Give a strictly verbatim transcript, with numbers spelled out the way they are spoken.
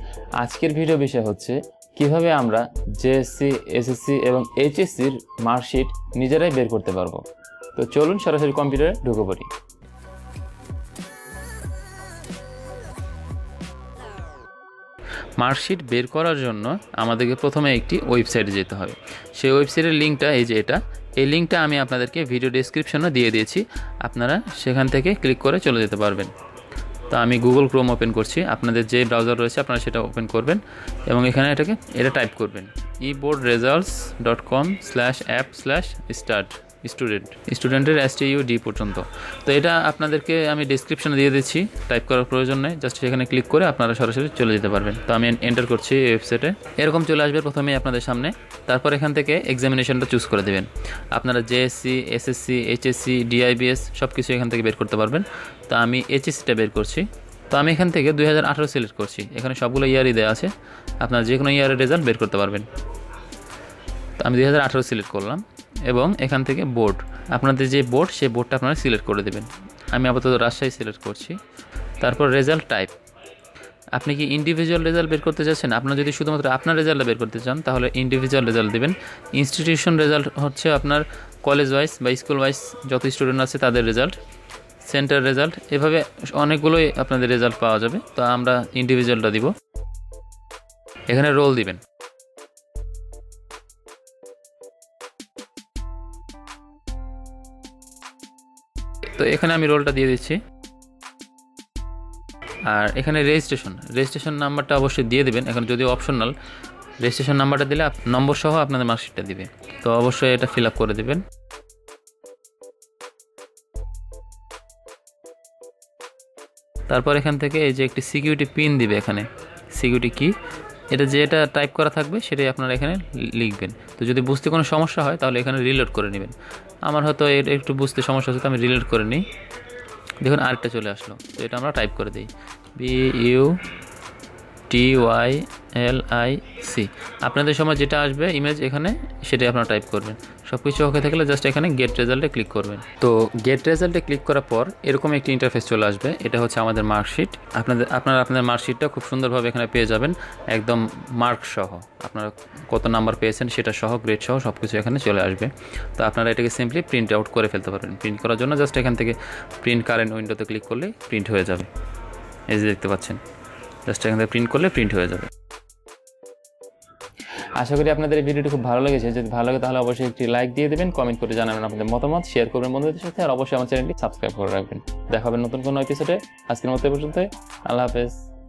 আজকের ভিডিও বিষয় হচ্ছে কিভাবে আমরা জেএসসি, এসএসসি এবং এইচএসসির মার্কশিট নিজেরাই বের করতে পারবো। তো চলুন সরাসরি কম্পিউটারে ঢুকে পড়ি। মার্কশিট বের করার জন্য আমাদেরকে প্রথমে একটি ওয়েবসাইটে যেতে হবে। সেই ওয়েবসাইটের লিঙ্কটা এই যে এটা, এই লিঙ্কটা আমি আপনাদেরকে ভিডিও ডেসক্রিপশনে দিয়ে দিয়েছি, আপনারা সেখান থেকে ক্লিক করে চলে যেতে পারবেন। তো আমি গুগল ক্রোম ওপেন করছি, আপনাদের যে ব্রাউজার রয়েছে আপনারা সেটা ওপেন করবেন এবং এখানে এটাকে এটা টাইপ করবেন e board results dot com slash app slash start student স্টুডেন্টের এস টি ইউ ডি পর্যন্ত। তো এটা আপনাদেরকে আমি ডেসক্রিপশনে দিয়ে দিচ্ছি, টাইপ করার প্রয়োজন নেই, জাস্ট সেখানে ক্লিক করে আপনারা সরাসরি চলে যেতে পারবেন। তো আমি এন্টার করছি এই ওয়েবসাইটে, এরকম চলে আসবে প্রথমেই আপনাদের সামনে। তারপর এখান থেকে এক্সামিনেশনটা চুজ করে দেবেন। আপনারা জেএসসি, এসএসসি, এইচএসসি, ডিআইবিএস সব কিছু এখান থেকে বের করতে পারবেন। তো আমি এইচএসসিটা বের করছি। তো আমি এখান থেকে দুই হাজার আঠারো সিলেক্ট করছি, এখানে সবগুলো ইয়ারই দেওয়া আছে, আপনারা যে কোনো ইয়ারের রেজাল্ট বের করতে পারবেন। তো আমি দুই হাজার আঠারো সিলেক্ট করলাম এবং এখান থেকে বোর্ড, আপনাদের যে বোর্ড সেই বোর্ডটা আপনারা সিলেক্ট করে দেবেন। আমি আপাতত রাজশাহী সিলেক্ট করছি। তারপর রেজাল্ট টাইপ, আপনি কি ইন্ডিভিজুয়াল রেজাল্ট বের করতে চাচ্ছেন? আপনার যদি শুধুমাত্র আপনার রেজাল্টটা বের করতে চান তাহলে ইন্ডিভিজুয়াল রেজাল্ট দেবেন। ইনস্টিটিউশন রেজাল্ট হচ্ছে আপনার কলেজ ওয়াইজ বা স্কুল ওয়াইজ যত স্টুডেন্ট আছে তাদের রেজাল্ট। সেন্টার রেজাল্ট, এভাবে অনেকগুলোই আপনাদের রেজাল্ট পাওয়া যাবে। তো আমরা ইন্ডিভিজুয়ালটা দিব, এখানে রোল দিবেন। তো এখানে আমি রোলটা দিয়ে দিচ্ছি। আর এখানে রেজিস্ট্রেশন রেজিস্ট্রেশন নাম্বারটা অবশ্যই দিয়ে দেবেন, এখন যদিও অপশনাল, রেজিস্ট্রেশন নাম্বারটা দিলে নম্বর সহ আপনাদের মার্কশিটটা দিবে। তো অবশ্যই এটা ফিল আপ করে দেবেন। তারপর এখান থেকে এই যে একটি সিকিউরিটি পিন দিবে, এখানে সিকিউরিটি কি, এটা যেটা টাইপ করা থাকবে সেটাই আপনারা এখানে লিখবেন। তো যদি বুঝতে কোনো সমস্যা হয় তাহলে এখানে রিলোড করে নেবেন। আমার হয়তো এটা একটু বুঝতে সমস্যা হচ্ছে, তো আমি রিলোড করে নিই। দেখুন আরেকটা চলে আসলো। তো এটা আমরা টাইপ করে দিই B U T Y L I C. আপনাদের সময় যেটা আসবে ইমেজ এখানে সেটাই আপনারা টাইপ করবেন। সব কিছু ওকে থাকলে জাস্ট এখানে গেট রেজাল্টে ক্লিক করবেন। তো গেট রেজাল্টে ক্লিক করার পর এরকম একটি ইন্টারফেস চলে আসবে। এটা হচ্ছে আমাদের মার্কশিট। আপনাদের আপনারা আপনাদের মার্কশিটটা খুব সুন্দরভাবে এখানে পেয়ে যাবেন, একদম মার্ক সহ, আপনারা কত নাম্বার পেয়েছেন সেটা সহ, গ্রেড সহ সব কিছু এখানে চলে আসবে। তো আপনারা এটাকে সিম্পলি প্রিন্ট আউট করে ফেলতে পারবেন। প্রিন্ট করার জন্য জাস্ট এখান থেকে প্রিন্ট কারেন্ট উইন্ডোতে ক্লিক করলে প্রিন্ট হয়ে যাবে। এই যে দেখতে পাচ্ছেন, জাস্ট এখান থেকে প্রিন্ট করলে প্রিন্ট হয়ে যাবে। আশা করি আপনাদের এই ভিডিওটি খুব ভালো লেগেছে। যদি ভালো লাগে তাহলে অবশ্যই একটি লাইক দিয়ে দেবেন, কমেন্ট করে জানাবেন আপনাদের মতামত, শেয়ার করবেন বন্ধুদের সাথে, আর অবশ্যই আমার চ্যানেলটি সাবস্ক্রাইব করে রাখবেন। দেখা হবে নতুন কোনো এপিসোডে। আজকের মতো পর্যন্ত, আল্লাহ হাফেজ।